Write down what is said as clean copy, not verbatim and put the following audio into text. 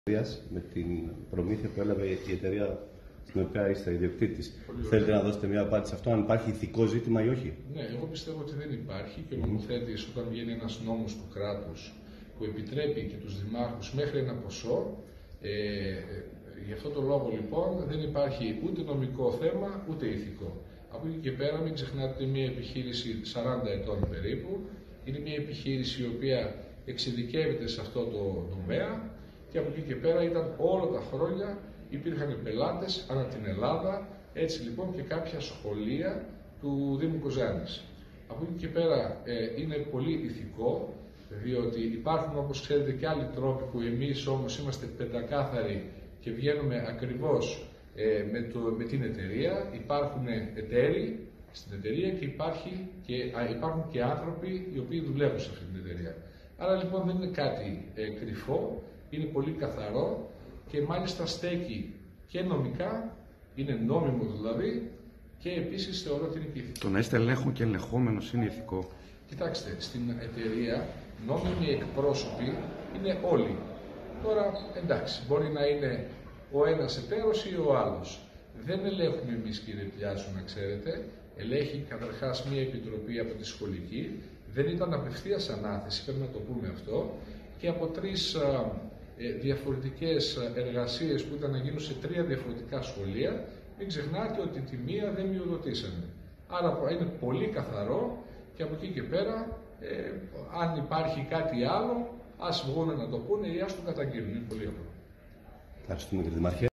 με την προμήθεια που έλαβε η εταιρεία στην οποία είστε ιδιοκτήτης. Θέλετε να δώσετε μια απάντηση σε αυτό, αν υπάρχει ηθικό ζήτημα ή όχι? Ναι, εγώ πιστεύω ότι δεν υπάρχει και ο νομοθέτης, όταν βγαίνει ένας νόμος του κράτους που επιτρέπει και τους δημάρχους μέχρι ένα ποσό, γι' αυτό το λόγο λοιπόν δεν υπάρχει ούτε νομικό θέμα ούτε ηθικό. Από εκεί και πέρα μην ξεχνάτε ότι είναι μια επιχείρηση 40 ετών περίπου, είναι μια επιχείρηση η οποία εξειδικεύεται σε αυτό το τομέα και από εκεί και πέρα ήταν όλα τα χρόνια, υπήρχαν πελάτες ανά την Ελλάδα, έτσι λοιπόν και κάποια σχολεία του Δήμου Κοζάνης. Από εκεί και πέρα είναι πολύ ηθικό, διότι υπάρχουν όπως ξέρετε και άλλοι τρόποι που εμείς όμως είμαστε πεντακάθαροι και βγαίνουμε ακριβώς με την εταιρεία. Υπάρχουν εταίροι στην εταιρεία και υπάρχουν και άνθρωποι οι οποίοι δουλεύουν σε αυτή την εταιρεία. Άρα λοιπόν δεν είναι κάτι κρυφό, είναι πολύ καθαρό και μάλιστα στέκει και νομικά, είναι νόμιμο δηλαδή, και επίσης θεωρώ ότι είναι και ηθικό. Το να είστε ελέγχο και ελεγχόμενος είναι ηθικό. Κοιτάξτε, στην εταιρεία νόμιμοι εκπρόσωποι είναι όλοι. Τώρα εντάξει, μπορεί να είναι ο ένας εταίρος ή ο άλλος. Δεν ελέγχουμε εμείς, κύριε Πιάσου, να ξέρετε. Ελέγχει καταρχάς μια επιτροπή από τη σχολική. Δεν ήταν απευθείας ανάθεση, πρέπει να το πούμε αυτό. Και από 3 διαφορετικές εργασίες που ήταν να γίνουν σε 3 διαφορετικά σχολεία, μην ξεχνάτε ότι τη μία δεν μειοδοτήσανε. Άρα είναι πολύ καθαρό και από εκεί και πέρα, αν υπάρχει κάτι άλλο, ας βγουν να το πούνε ή ας το καταγγείλουν. Είναι πολύ απλό. Ευχαριστούμε, κύριε Δημάρχε.